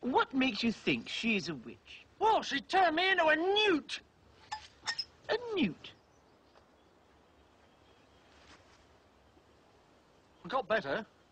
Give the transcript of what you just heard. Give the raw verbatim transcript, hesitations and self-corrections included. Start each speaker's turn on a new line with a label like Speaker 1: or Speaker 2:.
Speaker 1: What makes you think she's a witch?
Speaker 2: Well, she turned me into a newt.
Speaker 1: A newt?
Speaker 2: I got better.